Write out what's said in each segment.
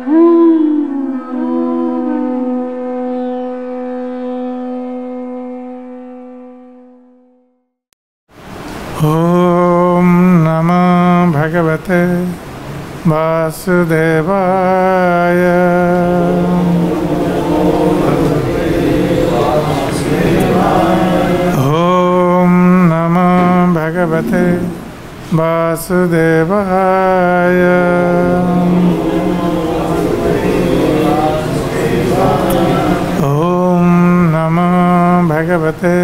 Om Namo Bhagavate Vasudevaya. Om Namo Bhagavate Vasudevaya. Om Namo Bhagavate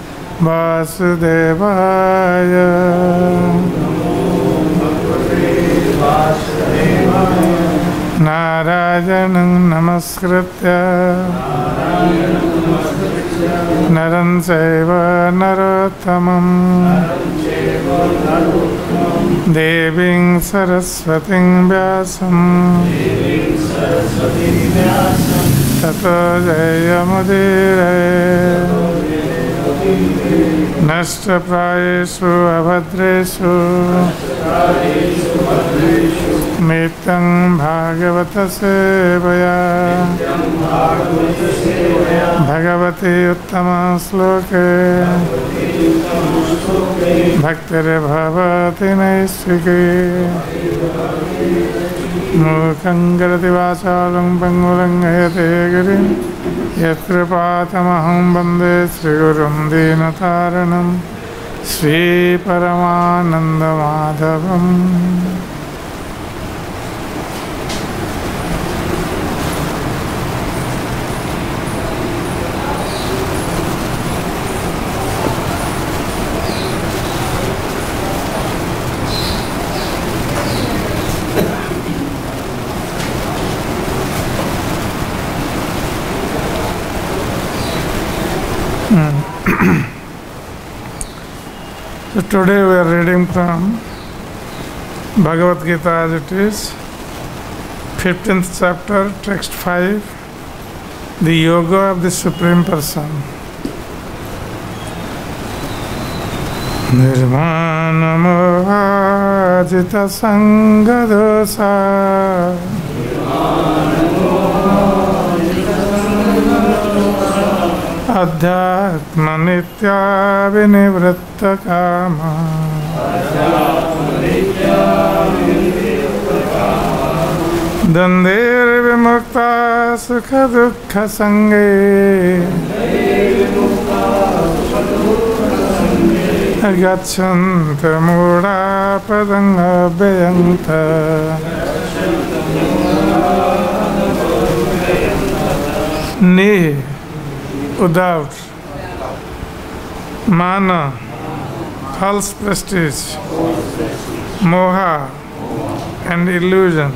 Vasudevaya. Narayanam namaskritya naram chaiva narottamam devim saraswatim vyasam tato jayamudire Nashta prayeshu abhadreshu Mitang bhagavata sevaya Bhagavati uttama sloke Bhaktare bhavati naisviki Mukham karati vachalam pangulam hayate girim Yatra patamaham bande Sri Gurum Dinataranam Sri Paramananda Madhavam. So today we are reading from Bhagavad Gita as it is, 15th chapter, text 5, the Yoga of the Supreme Person. Nirvana mohajita sangadosa Adhyatma nitya vinivritta kama Dandir vimukta sukha dukkha sange Gacchanta mudha padang abhyanta Ni without mana, false prestige, moha and illusion,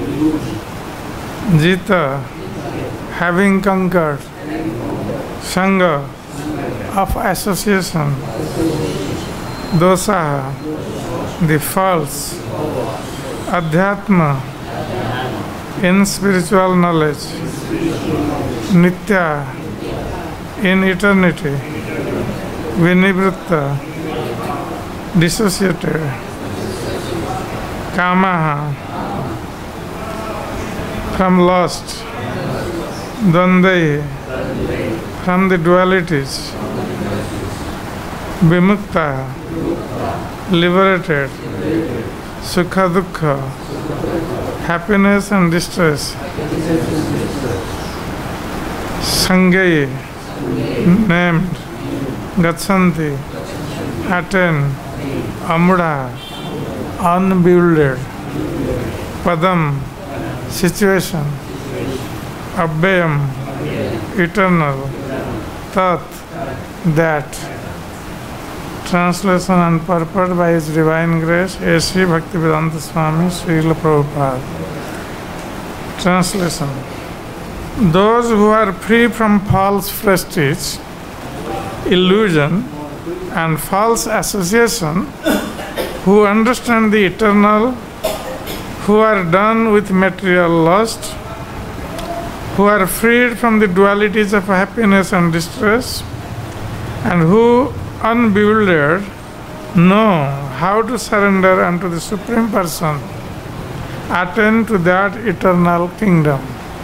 jita, having conquered, sangha of association, dosa, the false, adhyatma, in spiritual knowledge, nitya, in eternity, vinivritta, dissociated, kamaha, from lust, dandai, from the dualities, vimukta, liberated, sukha dukkha, happiness and distress, sangai, named, gachanti, attain, amudha, unbewildered, padam, situation, abhyam, eternal, tat, that. Translation and purport by His Divine Grace, A.C. Bhaktivedanta Swami, Srila Prabhupada. Translation. Those who are free from false prestige, illusion, and false association, who understand the eternal, who are done with material lust, who are freed from the dualities of happiness and distress, and who, unbewildered, know how to surrender unto the Supreme Person, attain to that eternal kingdom.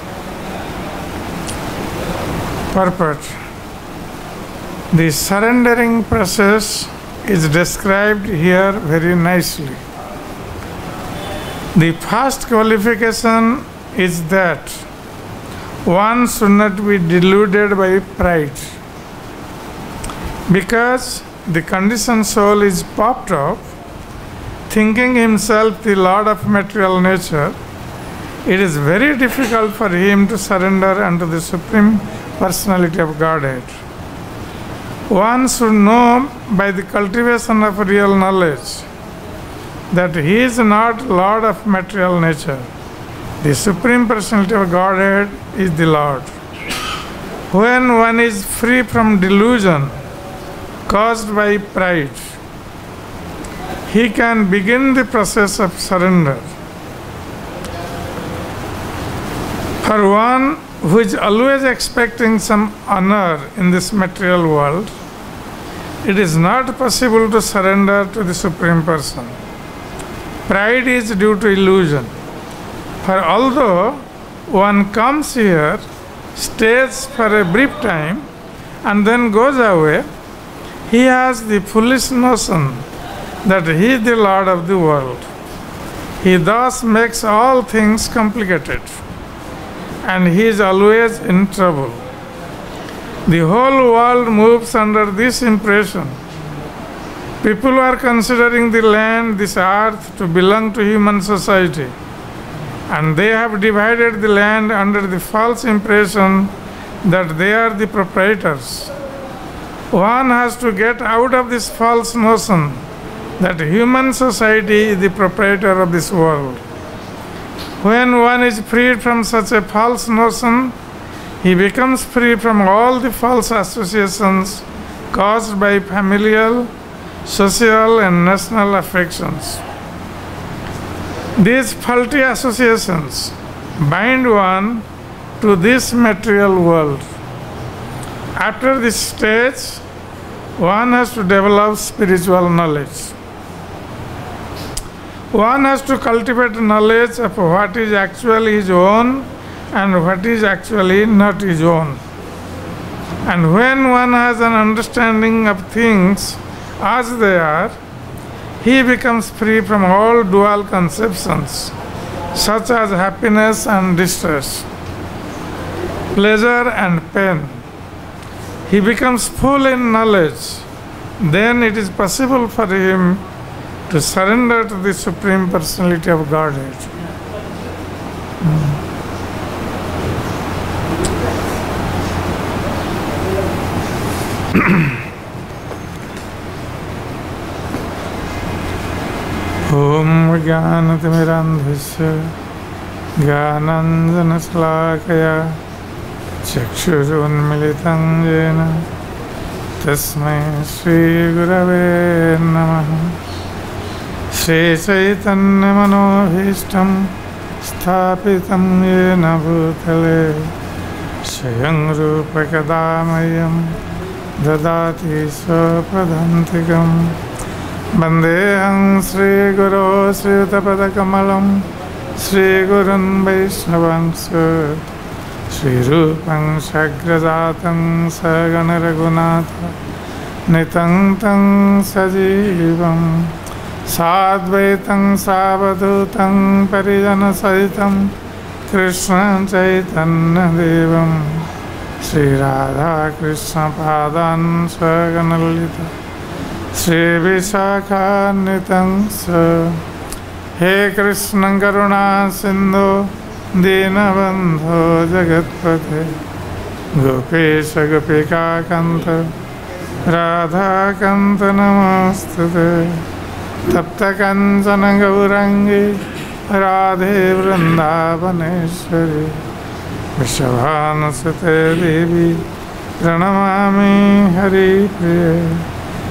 Purport. The surrendering process is described here very nicely. The first qualification is that one should not be deluded by pride. Because the conditioned soul is puffed up, thinking himself the lord of material nature, it is very difficult for him to surrender unto the Supreme Personality of Godhead. One should know by the cultivation of real knowledge that he is not lord of material nature. The Supreme Personality of Godhead is the Lord. When one is free from delusion caused by pride, he can begin the process of surrender. For one who is always expecting some honor in this material world, it is not possible to surrender to the Supreme Person. Pride is due to illusion. For although one comes here, stays for a brief time, and then goes away, he has the foolish notion that he is the Lord of the world. He thus makes all things complicated, and he is always in trouble. The whole world moves under this impression. People are considering the land, this earth, to belong to human society, and they have divided the land under the false impression that they are the proprietors. One has to get out of this false notion that human society is the proprietor of this world. When one is freed from such a false notion, he becomes free from all the false associations caused by familial, social, and national affections. These faulty associations bind one to this material world. After this stage, one has to develop spiritual knowledge. One has to cultivate knowledge of what is actually his own and what is actually not his own. And when one has an understanding of things as they are, he becomes free from all dual conceptions, such as happiness and distress, pleasure and pain. He becomes full in knowledge. Then it is possible for him to surrender to the Supreme Personality of Godhead. Om Jnanatimirandhasya Jnananjanasalakaya Chakshurunmilitam Yena Tasmai Shri Gurave Namaha. Shri Chaitanya Manobhishtam Sthapitam Yena Bhutale Swayam Rupa Kadamayam Dadati Swapadantikam. Vandeham Sri Guru Sri Utapadakamalam Sri Gurun Vaishnavansya Sri Rupam Sagrajatam Sagana Raghunatha Nitam Tam Sajivam Sadvaitam Savadutam Parijana Sahitam Krishna Chaitanya Devam Sri Radha Krishna Padan Sagana Lalita Sri Vishakanitam Sa. He Krishna Karuna Sindhu Dinabandho Jagatpate Gopesha Gopika Kanta Radha Kanta Namastute Tapta Kanchana Gaurangi Radhe Vrindavaneshwari Vishabhanasate Devi Pranamami Hari Priya.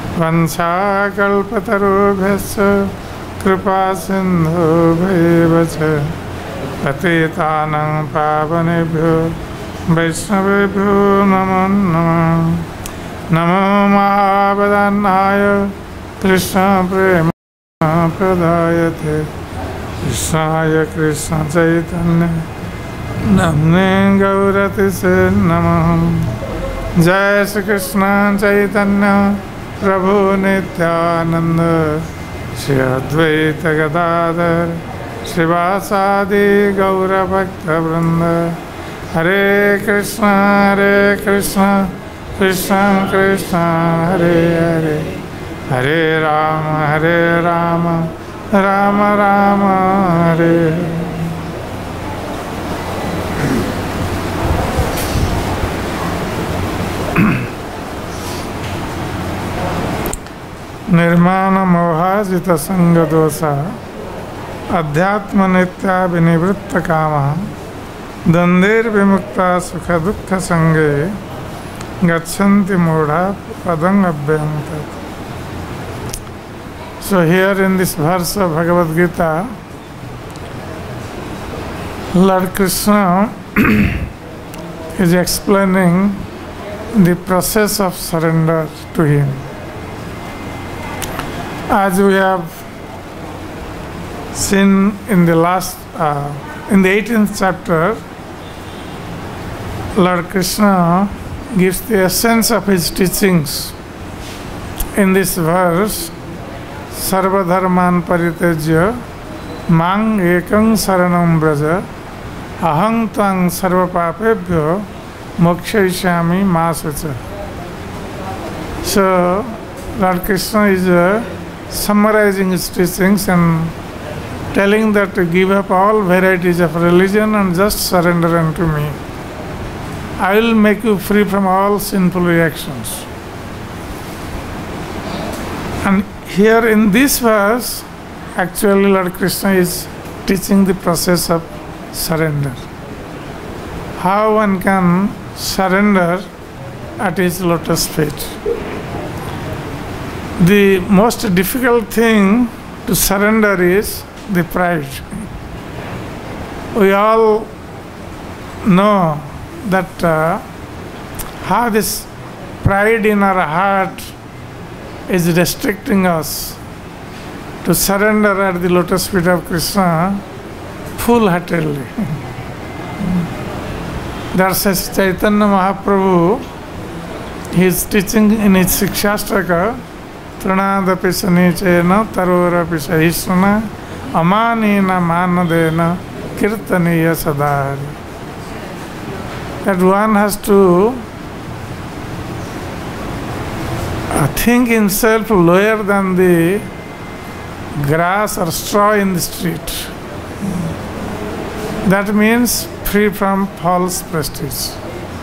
Vanchakalpatarubhyasya Kripa Sindhu Bhaivacha Patitanang Pavanebhyo Vaishnavebhyo Namo Namo. Namo Mahabhadanaya Krishna Prema Pradayate Krishna Krishna Chaitanya Namne Gaurati Namah Jai Shri Krishna Chaitanya Prabhu Nityananda Shri Advaita Gadadhar Srivasadi Gaura Bhakta Vrinda Hare Krishna Krishna Krishna Hare Hare Hare Rama Rama Rama Hare Hare. Nirmana Mohajita Sangha Dosa Adhyatma Nitya Vinivritta Kama Dandir Vimukta Sukha Dukkha Sanghe Gachanti Mudha Padang Abhyantat. So here in this verse of Bhagavad Gita, Lord Krishna is explaining the process of surrender to Him. As we have seen in the in the 18th chapter, Lord Krishna gives the essence of His teachings. In this verse, Sarva dharman paritejya mang ekang saranam braja ahang tang sarva papebhyo mokshayishyami ma sucha. So, Lord Krishna is summarizing his teachings and telling that to give up all varieties of religion and just surrender unto me. I will make you free from all sinful reactions. And here in this verse, actually Lord Krishna is teaching the process of surrender. How one can surrender at his lotus feet. The most difficult thing to surrender is the pride. We all know that how this pride in our heart is restricting us to surrender at the lotus feet of Krishna full-heartedly. That's Chaitanya Mahaprabhu, he is teaching in his Shikshashtaka, Trinadapi Sanichena Tarorapi Sahisana Amanina Manadena Kirtaniya Sadari. That one has to think himself lower than the grass or straw in the street. That means free from false prestige.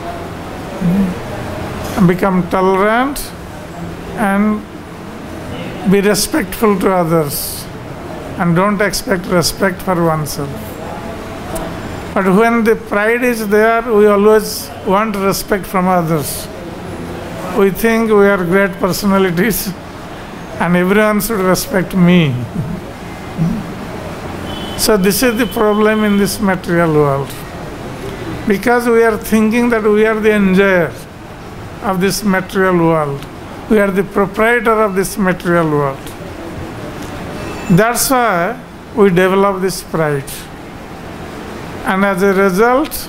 Become tolerant and be respectful to others and don't expect respect for oneself. But when the pride is there, we always want respect from others. We think we are great personalities and everyone should respect me. So this is the problem in this material world. Because we are thinking that we are the enjoyer of this material world. We are the proprietor of this material world. That's why we develop this pride. And as a result,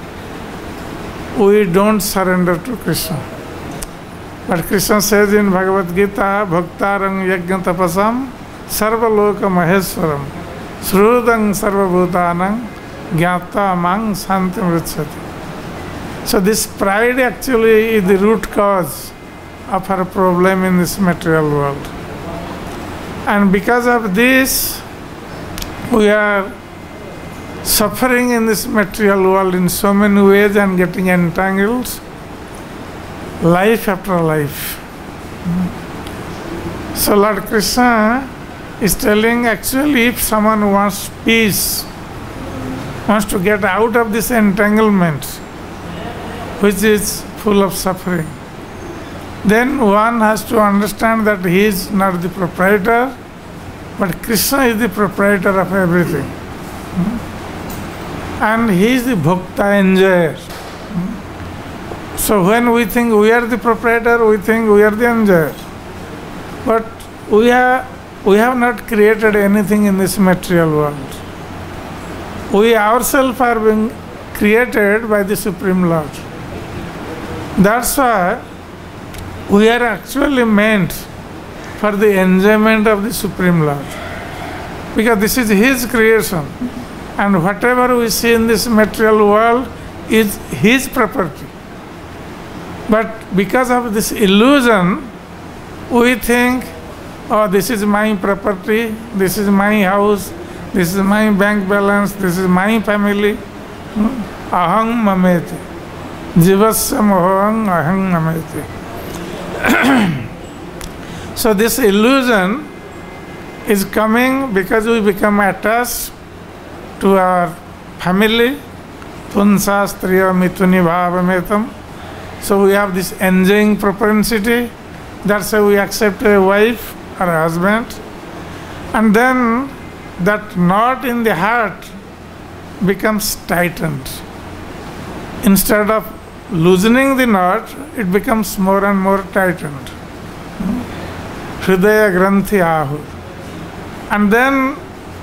we don't surrender to Krishna. But Krishna says in Bhagavad Gita, Bhaktarang yajna tapasam sarva loka maheswaram shrudang sarva bhutanang gyata mang santim vrichyati. So this pride actually is the root cause of our problem in this material world. And because of this, we are suffering in this material world in so many ways and getting entangled life after life. So Lord Krishna is telling, actually if someone wants peace, wants to get out of this entanglement which is full of suffering, then one has to understand that he is not the proprietor, but Krishna is the proprietor of everything. And he is the bhokta, enjoyer. So when we think we are the proprietor, we think we are the enjoyer. But we are we have not created anything in this material world. We ourselves are being created by the Supreme Lord. That's why we are actually meant for the enjoyment of the Supreme Lord. Because this is His creation. And whatever we see in this material world is His property. But because of this illusion, we think, oh, this is my property, this is my house, this is my bank balance, this is my family. Aham mamete. Jivasya moham aham mamete. So this illusion is coming because we become attached to our family. Punsa striya mituni bhavametam. So we have this enjoying propensity. That's why we accept a wife or a husband. And then that knot in the heart becomes tightened. Instead of loosening the knot, it becomes more and more tightened. Hridaya granthi ahu. And then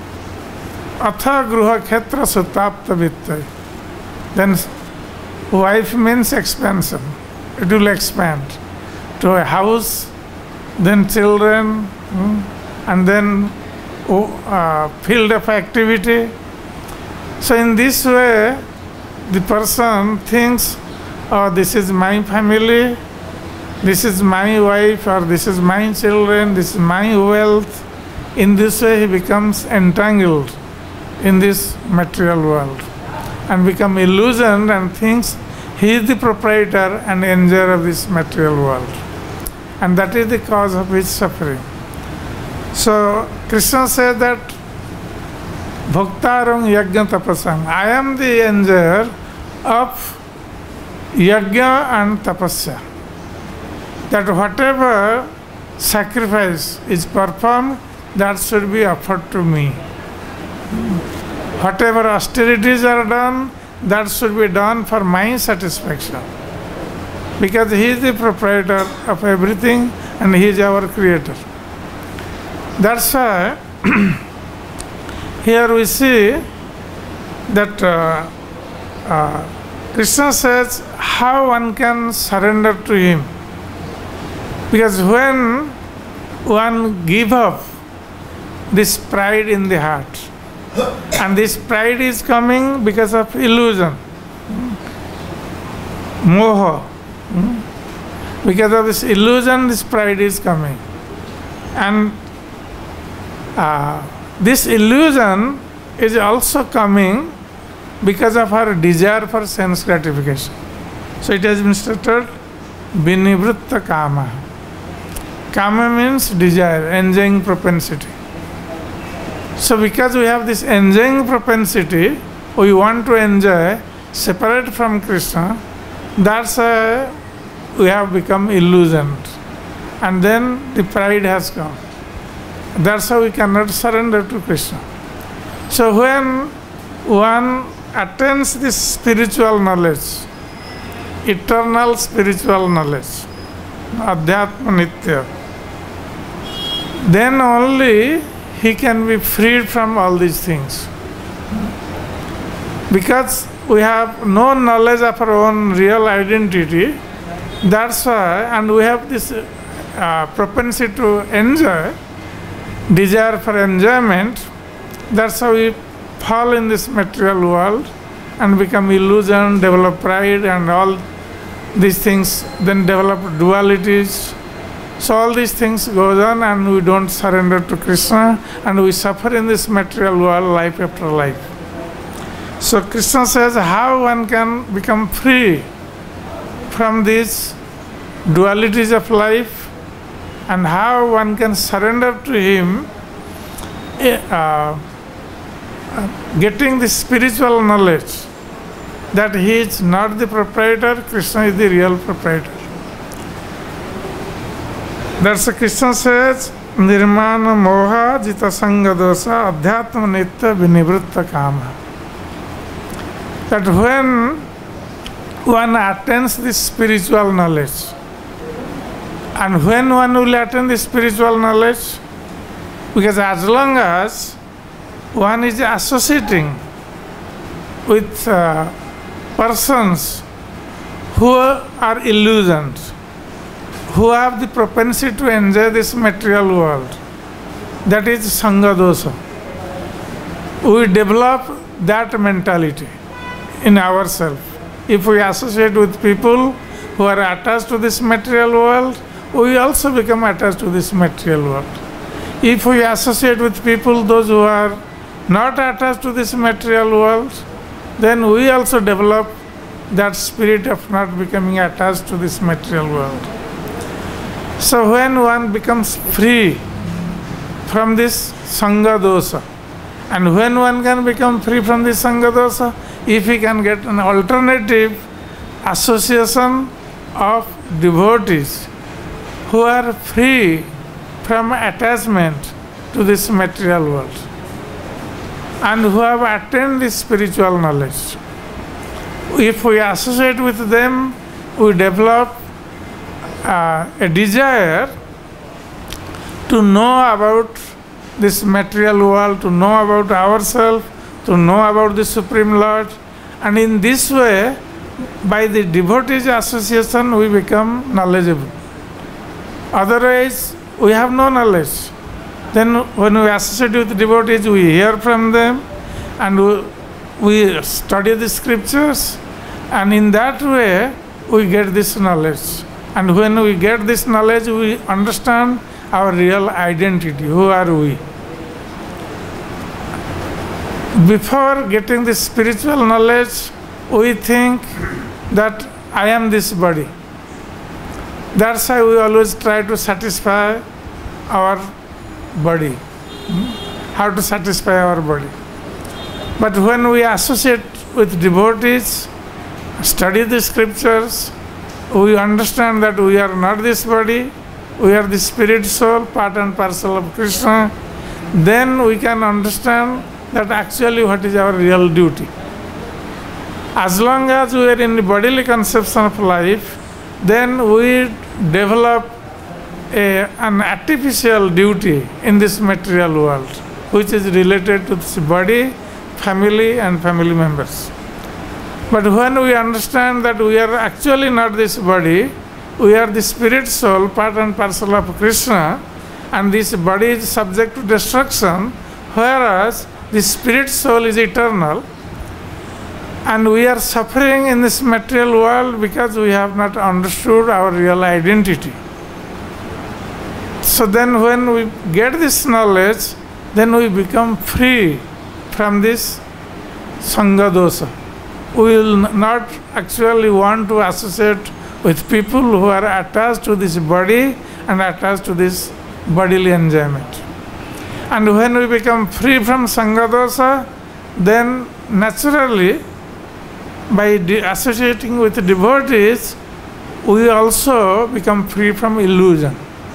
atha gruha khetra sutapta vittai. Then wife means expansion. It will expand to a house, then children, and then field of activity. So in this way, the person thinks, oh, this is my family, this is my wife, or this is my children, this is my wealth. In this way, he becomes entangled in this material world and become illusioned and thinks he is the proprietor and enjoyer of this material world. And that is the cause of his suffering. So Krishna said that Bhaktarang yajna tapasang. I am the enjoyer of yajna and tapasya. That whatever sacrifice is performed, that should be offered to me. Whatever austerities are done, that should be done for my satisfaction. Because He is the proprietor of everything and He is our creator. That's why here we see that Krishna says how one can surrender to Him. Because when one gives up this pride in the heart, and this pride is coming because of illusion, moha. Because of this illusion, this pride is coming. And this illusion is also coming because of our desire for sense gratification. So it has been stated, vinivritta kama. Kama means desire, enjoying propensity. So because we have this enjoying propensity, we want to enjoy separate from Krishna, that's why we have become illusioned. And then the pride has come. That's how we cannot surrender to Krishna. So when one attains this spiritual knowledge, eternal spiritual knowledge, Adhyatma Nitya, then only he can be freed from all these things. Because we have no knowledge of our own real identity, that's why, and we have this propensity to enjoy, desire for enjoyment, that's how we fall in this material world and become illusion, develop pride and all these things, then develop dualities. So all these things goes on and we don't surrender to Krishna and we suffer in this material world life after life. So Krishna says how one can become free from these dualities of life and how one can surrender to Him, getting the spiritual knowledge that He is not the proprietor, Krishna is the real proprietor. That's why Krishna says, Nirmana moha jita sanga dosa adhyatma nitya vinivritta kama. That when one attains this spiritual knowledge, and when one will attain this spiritual knowledge, Because as long as one is associating with persons who are illusions, who have the propensity to enjoy this material world, that is Sangha dosha. We develop that mentality in ourselves. If we associate with people who are attached to this material world, we also become attached to this material world. If we associate with people, those who are not attached to this material world, then we also develop that spirit of not becoming attached to this material world. So when one becomes free from this Sangha dosha, and when one can become free from this Sangha dosha, if he can get an alternative association of devotees who are free from attachment to this material world and who have attained this spiritual knowledge. If we associate with them, we develop a desire to know about this material world, to know about ourselves, to know about the Supreme Lord. And in this way, by the devotees association, we become knowledgeable. Otherwise, we have no knowledge. Then when we associate with devotees, we hear from them and we study the scriptures, and in that way we get this knowledge. And when we get this knowledge, we understand our real identity. Who are we? Before getting this spiritual knowledge, we think that I am this body. That's why we always try to satisfy our body. How to satisfy our body. But when we associate with devotees, study the scriptures, we understand that we are not this body, we are the spirit soul, part and parcel of Krishna. Then we can understand that actually what is our real duty. As long as we are in the bodily conception of life, then we develop an artificial duty in this material world, which is related to this body, family and family members. But when we understand that we are actually not this body, we are the spirit soul, part and parcel of Krishna, and this body is subject to destruction, whereas the spirit soul is eternal, and we are suffering in this material world because we have not understood our real identity. So then when we get this knowledge, then we become free from this Sangha dosha. We will not actually want to associate with people who are attached to this body and attached to this bodily enjoyment. And when we become free from Sangha dosha, then naturally, by associating with devotees, we also become free from illusion.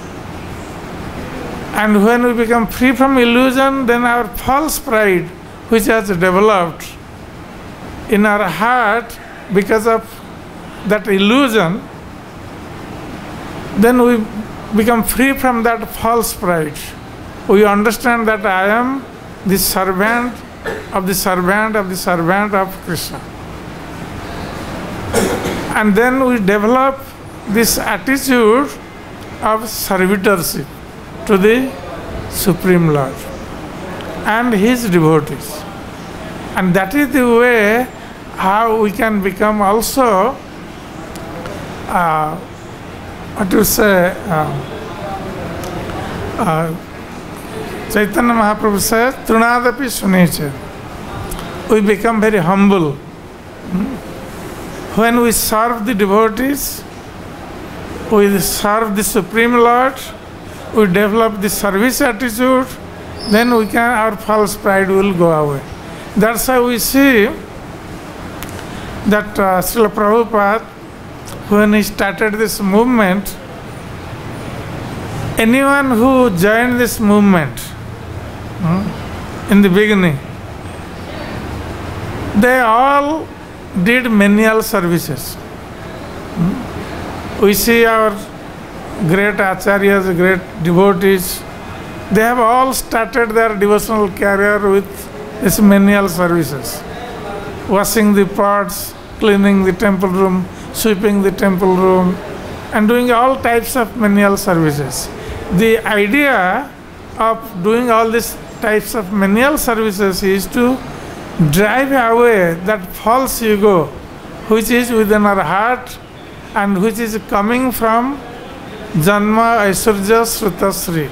And when we become free from illusion, then our false pride, which has developed in our heart because of that illusion, then we become free from that false pride. We understand that I am the servant of the servant of the servant of Krishna. And then we develop this attitude of servitorship to the Supreme Lord and His devotees. And that is the way how we can become also, Chaitanya Mahaprabhu says, Trunadapi Sunecha. We become very humble. When we serve the devotees, we serve the Supreme Lord, we develop the service attitude, then our false pride will go away. That's why we see that Srila Prabhupada, when he started this movement, anyone who joined this movement in the beginning, they all did menial services. We see our great acharyas, great devotees, They have all started their devotional career with these menial services. Washing the pots, cleaning the temple room, sweeping the temple room, and doing all types of menial services. The idea of doing all these types of menial services is to drive away that false ego which is within our heart and which is coming from Janma Aishwarya Shrutasri.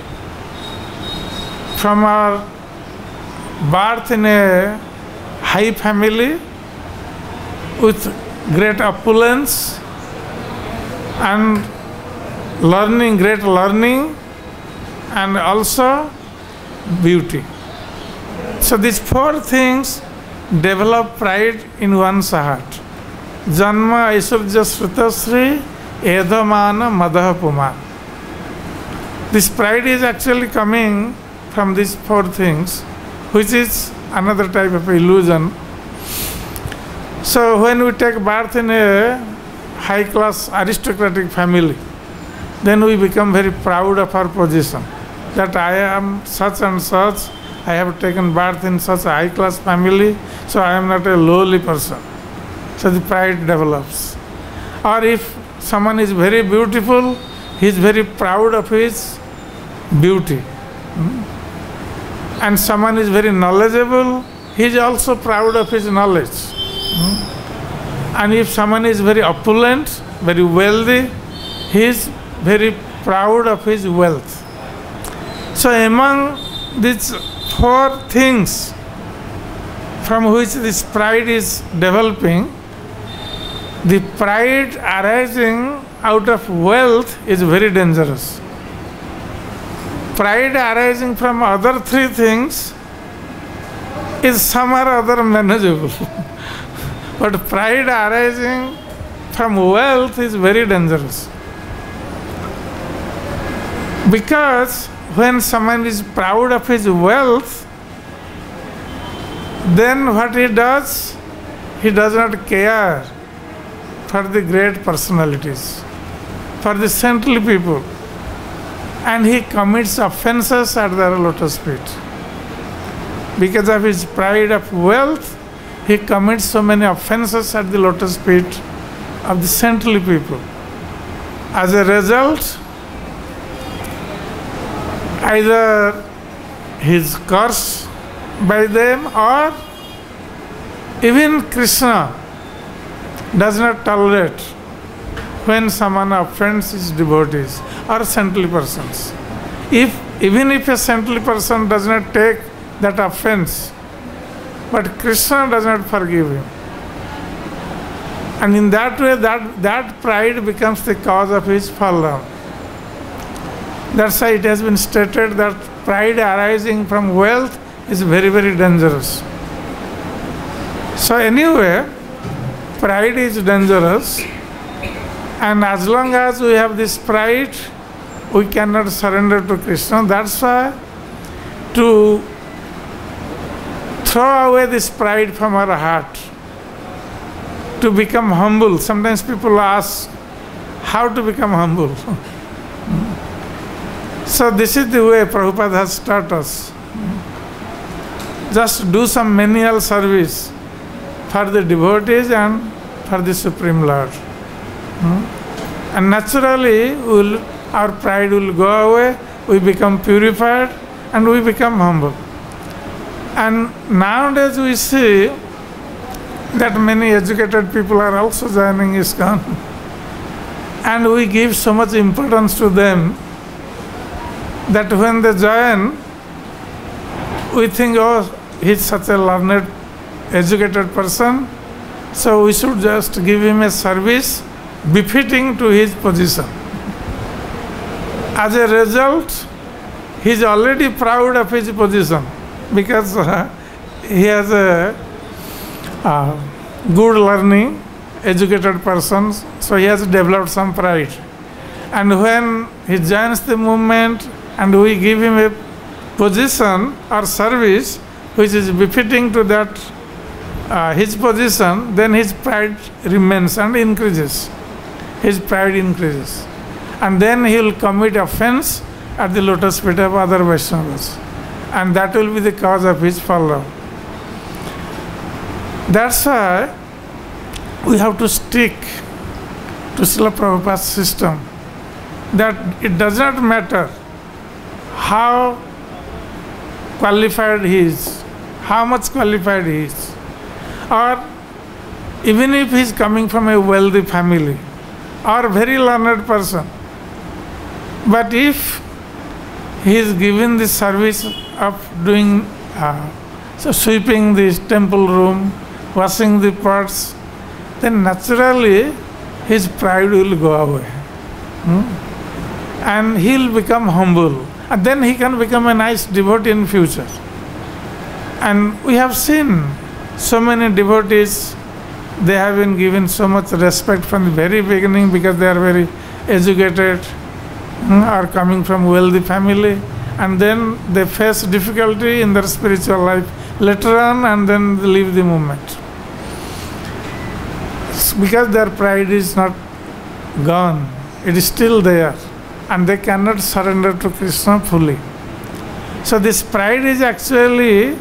From our birth in a high family with great opulence and great learning, and also beauty. So these four things develop pride in one's heart. Janma Aishwarya Shrutasri Edhamana Madha Puman. This pride is actually coming from these four things, which is another type of illusion. So when we take birth in a high-class aristocratic family, then we become very proud of our position, that I am such and such, I have taken birth in such a high-class family, so I am not a lowly person. So the pride develops. Or if someone is very beautiful, he is very proud of his beauty. And someone is very knowledgeable, he is also proud of his knowledge. And if someone is very opulent, very wealthy, he is very proud of his wealth. So among these four things from which this pride is developing, the pride arising out of wealth is very dangerous. Pride arising from other three things is somehow or other manageable. But pride arising from wealth is very dangerous. Because when someone is proud of his wealth, then what he does not care for the great personalities, for the saintly people. And he commits offenses at their lotus feet. Because of his pride of wealth, he commits so many offenses at the lotus feet of the saintly people. As a result, either he is cursed by them, or even Krishna does not tolerate when someone offends his devotees or saintly persons. Even if a saintly person does not take that offense, but Krishna does not forgive him. And in that way, that pride becomes the cause of his fall down. That's why it has been stated that pride arising from wealth is very, very dangerous. So anyway, pride is dangerous, and as long as we have this pride, we cannot surrender to Krishna. That's why to throw away this pride from our heart, to become humble. Sometimes people ask, how to become humble? So this is the way Prabhupada has taught us. Just do some menial service for the devotees and for the Supreme Lord. And naturally, our pride will go away, we become purified, and we become humble. And nowadays we see that many educated people are also joining ISKCON. And we give so much importance to them that when they join, we think, oh, he's such a learned, educated person, so we should just give him a service befitting to his position. As a result, he is already proud of his position because he has a good learning, educated person, so he has developed some pride. And when he joins the movement and we give him a position or service which is befitting to that his position, then his pride remains and increases. His pride increases. And then he will commit offense at the lotus feet of other Vaishnavas. And that will be the cause of his fall. That's why we have to stick to Srila Prabhupada's system, that it does not matter how qualified he is, how much qualified he is, or even if he is coming from a wealthy family or very learned person, but if he is given the service of doing sweeping the temple room, washing the pots, then naturally his pride will go away. And he will become humble. And then he can become a nice devotee in future. And we have seen so many devotees, they have been given so much respect from the very beginning because they are very educated, are coming from wealthy family, and then they face difficulty in their spiritual life later on, and then they leave the movement. It's because their pride is not gone, it is still there, and they cannot surrender to Krishna fully. So this pride is actually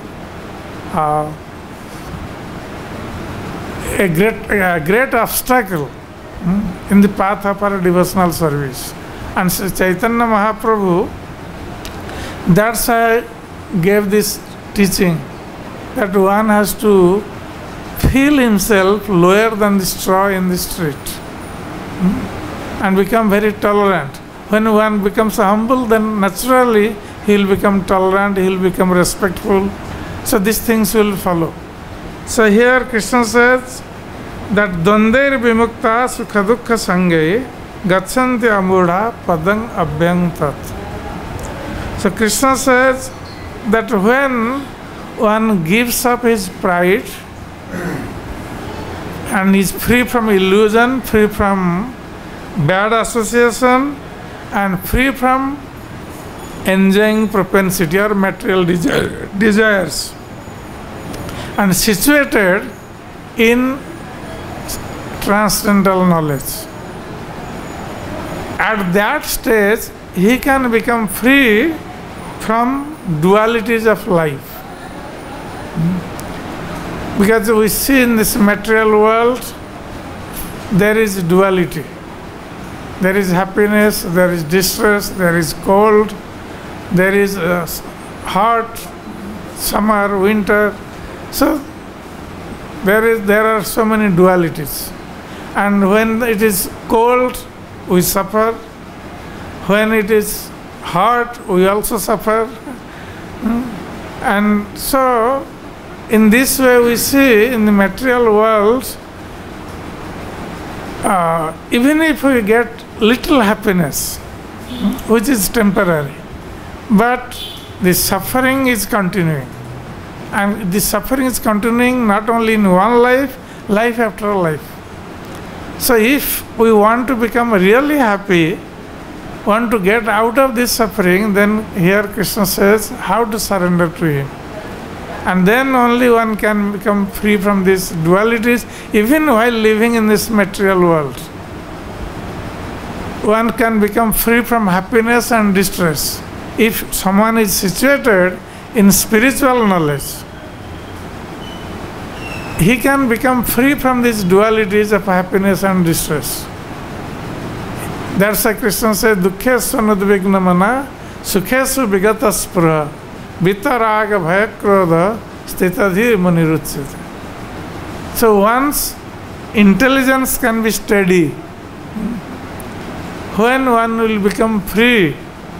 a great obstacle in the path of our devotional service. And Sri Chaitanya Mahaprabhu, that's why gave this teaching, that one has to feel himself lower than the straw in the street and become very tolerant. When one becomes humble, then naturally he will become tolerant, he will become respectful. So these things will follow. So here Krishna says that Dvandair vimukta sukha dukkha sange gachanti amudha padang abhyang tat. So Krishna says that when one gives up his pride and is free from illusion, free from bad association, and free from enjoying propensity or material desires, and situated in transcendental knowledge, at that stage he can become free from dualities of life. Because we see in this material world there is duality. There is happiness, there is distress, there is cold, there is hot, summer, winter. So there are so many dualities. And when it is cold, we suffer. When it is hot, we also suffer. And so in this way we see in the material world, even if we get little happiness, which is temporary, but the suffering is continuing. And the suffering is continuing not only in one life, life after life. So if we want to become really happy, want to get out of this suffering, then here Krishna says how to surrender to him. And then only one can become free from these dualities, even while living in this material world. One can become free from happiness and distress if someone is situated in spiritual knowledge. He can become free from these dualities of happiness and distress. That's why Krishna says, Dukkhesu nudvigna mana, sukhesu vigata spruha, vitaraga bhayakrodha, stitadhi muniruchyate. So one's intelligence can be steady when one will become free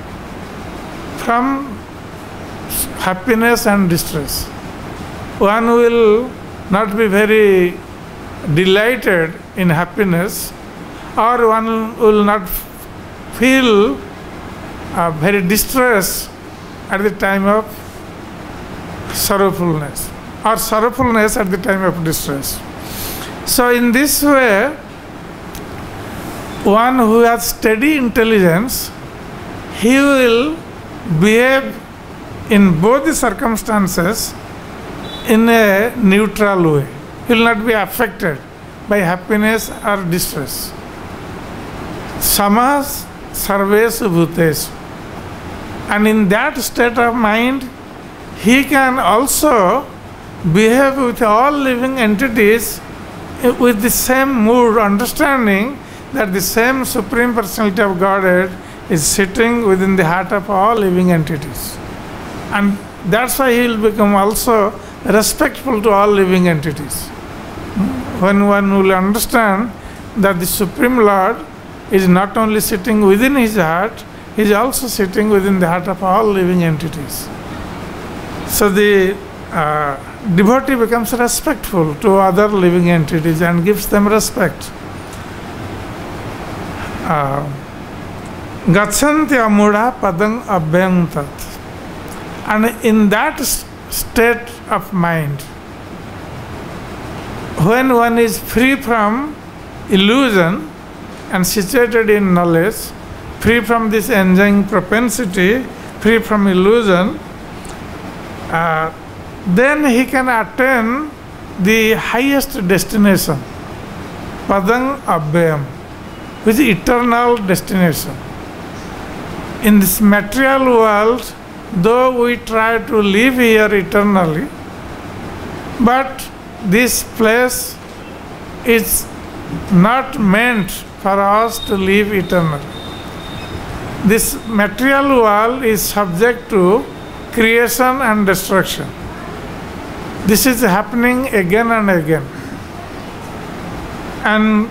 from happiness and distress. One will not be very delighted in happiness, or one will not feel very distressed at the time of sorrowfulness, or sorrowfulness at the time of distress. So in this way, one who has steady intelligence, he will behave in both the circumstances in a neutral way. He will not be affected by happiness or distress. Samas sarvesu bhutesu. And in that state of mind, he can also behave with all living entities with the same mood, understanding that the same Supreme Personality of Godhead is sitting within the heart of all living entities. And that's why he will become also respectful to all living entities. When one will understand that the Supreme Lord is not only sitting within his heart, he is also sitting within the heart of all living entities. So the devotee becomes respectful to other living entities and gives them respect. Gachanti amudha padang abhyang tat. And in that state of mind, when one is free from illusion and situated in knowledge, free from this enjoying propensity, free from illusion, then he can attain the highest destination, padang abhyam, which is eternal destination. In this material world, though we try to live here eternally, but this place is not meant for us to live eternally. This material world is subject to creation and destruction. This is happening again and again. And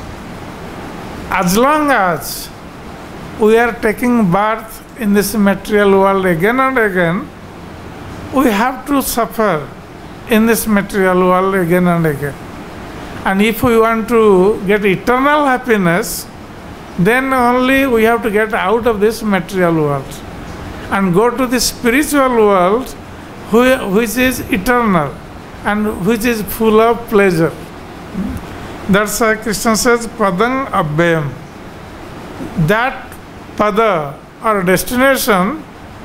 as long as we are taking birth in this material world again and again, we have to suffer in this material world again and again. And if we want to get eternal happiness, then only we have to get out of this material world and go to the spiritual world, which is eternal and which is full of pleasure. That's why Krishna says, padang abhyam. That pada or destination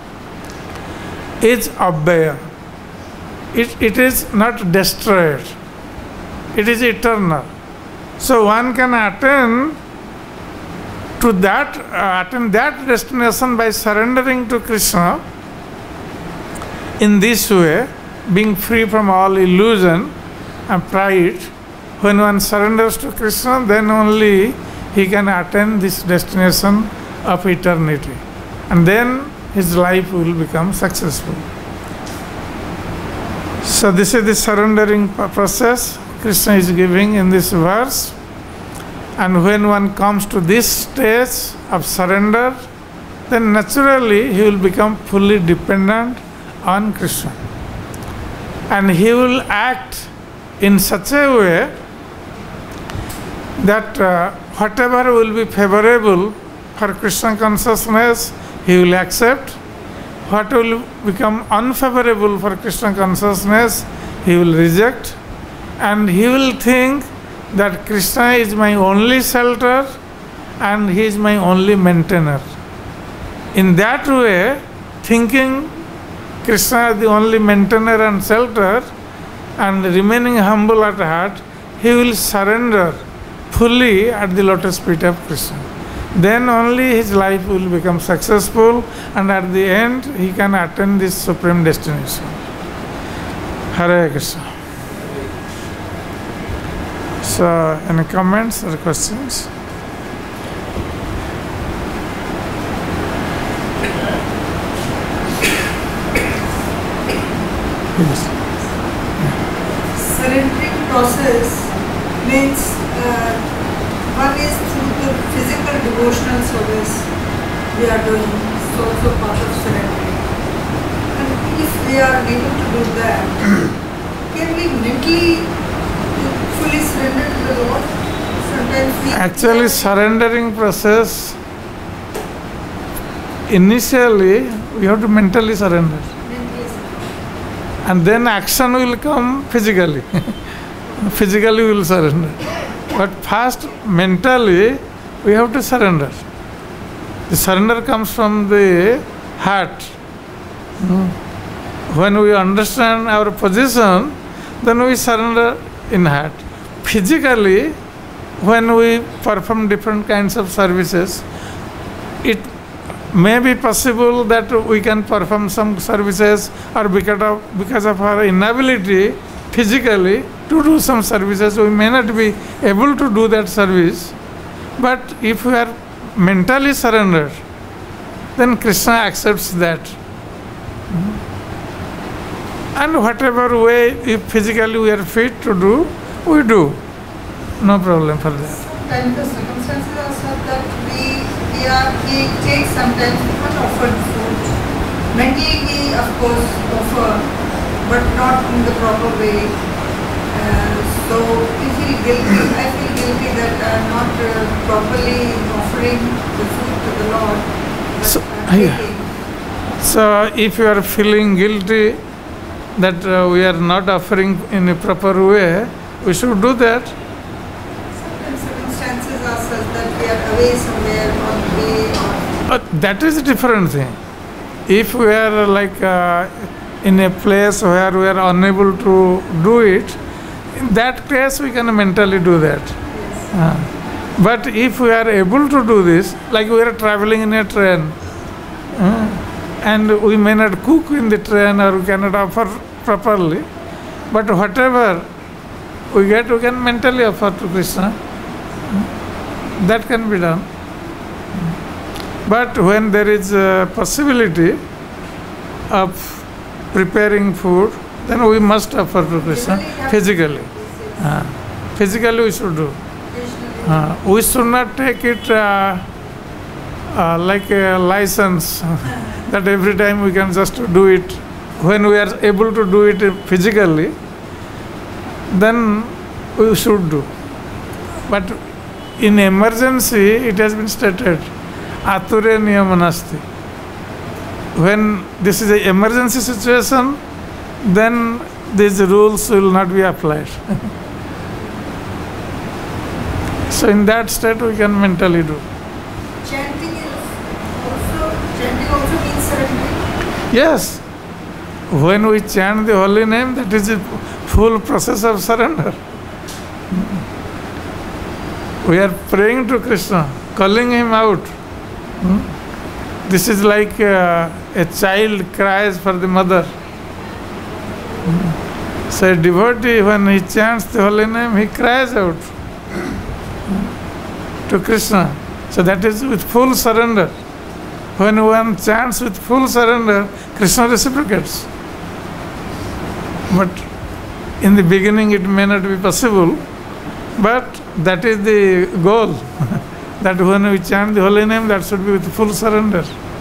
is abhyaya. It is not destroyed. It is eternal. So one can attain that destination by surrendering to Krishna in this way, being free from all illusion and pride. When one surrenders to Krishna, then only he can attain this destination of eternity. And then his life will become successful. So this is the surrendering process Krishna is giving in this verse. And when one comes to this stage of surrender, then naturally he will become fully dependent on Krishna. And he will act in such a way that whatever will be favorable for Krishna consciousness, he will accept. What will become unfavorable for Krishna consciousness, he will reject. And he will think that Krishna is my only shelter and he is my only maintainer. In that way, thinking Krishna is the only maintainer and shelter and remaining humble at heart, he will surrender fully at the lotus feet of Krishna. Then only his life will become successful, and at the end he can attain this supreme destination. Hare Krishna. So, any comments or questions? Yes. Surrendering process means one is through the physical devotional service we are doing, it's also part of surrendering. And if we are able to do that, can we mentally fully surrender to the Lord? Sometimes we Actually, surrendering process, initially we have to mentally surrender. And then action will come physically. Physically we will surrender. But first, mentally, we have to surrender. The surrender comes from the heart. When we understand our position, then we surrender in heart. Physically, when we perform different kinds of services, may be possible that we can perform some services, or because of our inability physically to do some services, we may not be able to do that service. But if we are mentally surrendered, then Krishna accepts that. And whatever way, if physically we are fit to do, we do. No problem for that. Sometimes the circumstances are such that we take sometimes unoffered food. Mentally we of course offer, but not in the proper way. So we feel guilty. I feel guilty that I'm not properly offering the food to the Lord. But So if you are feeling guilty that we are not offering in a proper way, we should do that. Sometimes circumstances are such that we are away somewhere on the way. That is a different thing. If we are like in a place where we are unable to do it, in that case we can mentally do that. Yes. But if we are able to do this, like we are traveling in a train, and we may not cook in the train or we cannot offer properly, but whatever we get, we can mentally offer to Krishna. That can be done. But when there is a possibility of preparing food, then we must offer to Krishna physically. Physically we should do. We should not take it like a license that every time we can just do it. When we are able to do it physically, then we should do. But in emergency, it has been stated, ature niyamanasti. When this is an emergency situation, then these rules will not be applied. So in that state, we can mentally do. Chanting also means surrendering. Yes. When we chant the holy name, that is a full process of surrender. We are praying to Krishna, calling him out. This is like a child cries for the mother. So a devotee, when he chants the holy name, he cries out to Krishna. So that is with full surrender. When one chants with full surrender, Krishna reciprocates. But in the beginning it may not be possible, but that is the goal. That when we chant the holy name, that should be with full surrender.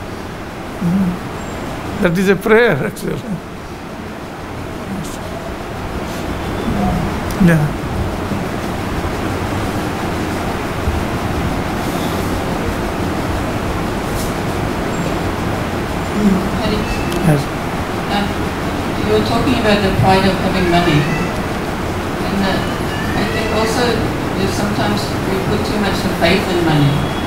That is a prayer actually. Yeah. Yes. You were talking about the pride of having money, and I think also sometimes we put too much of faith in money.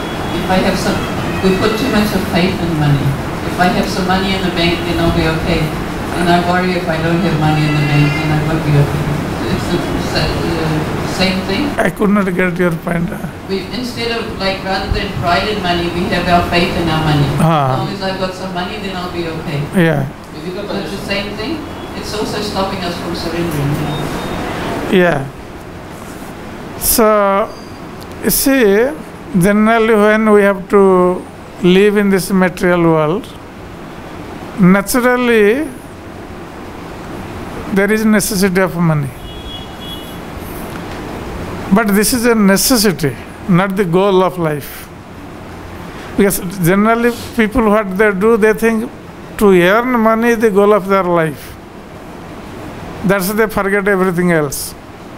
We put too much of faith in money. If I have some money in the bank, then I'll be okay. And I worry if I don't have money in the bank, then I won't be okay. It's the same thing. I could not get your point. Instead of rather than pride in money, we have our faith in our money. As long as I've got some money, then I'll be okay. Yeah. So it's the same thing. It's also stopping us from surrendering. Yeah. So, you see, generally when we have to live in this material world, naturally there is necessity of money. But this is a necessity, not the goal of life. Because generally people, what they do, they think to earn money is the goal of their life. That's why they forget everything else.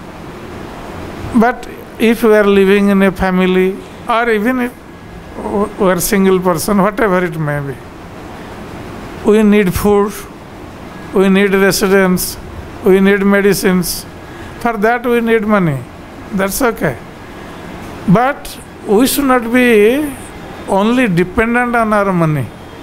But if we are living in a family, or even if we are a single person, whatever it may be, we need food, we need residence, we need medicines. For that we need money. That's okay. But we should not be only dependent on our money.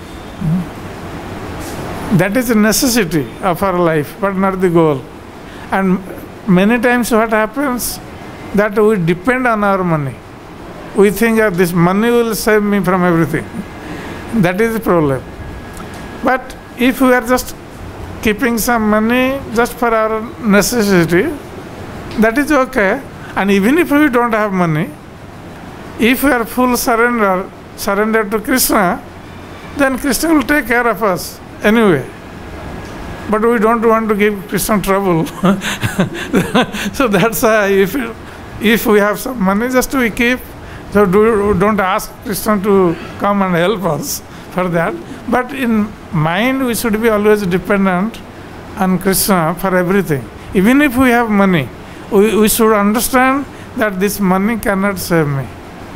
That is a necessity of our life, but not the goal. And many times what happens, that we depend on our money. We think that this money will save me from everything. That is the problem. But if we are just keeping some money just for our necessity, that is okay. And even if we don't have money, if we are full surrender to Krishna, then Krishna will take care of us anyway. But we don't want to give Krishna trouble. So that's why if we have some money, just we keep. So don't ask Krishna to come and help us for that. But in mind, we should be always dependent on Krishna for everything. Even if we have money, we should understand that this money cannot save me.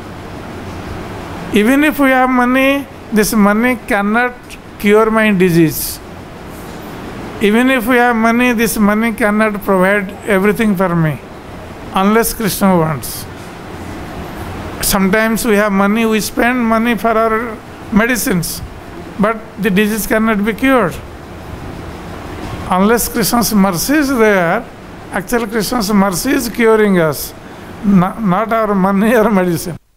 Even if we have money, this money cannot cure my disease. Even if we have money, this money cannot provide everything for me, unless Krishna wants. Sometimes we have money, we spend money for our medicines, but the disease cannot be cured. Unless Krishna's mercy is there, actually Krishna's mercy is curing us, not our money or medicine.